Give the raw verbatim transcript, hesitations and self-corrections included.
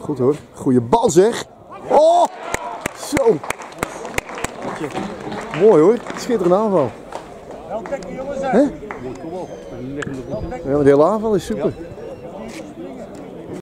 Goed hoor. Goeie bal zeg. Oh! Zo! Mooi hoor. Schitterende aanval. Hè? Ja, maar de hele aanval is super.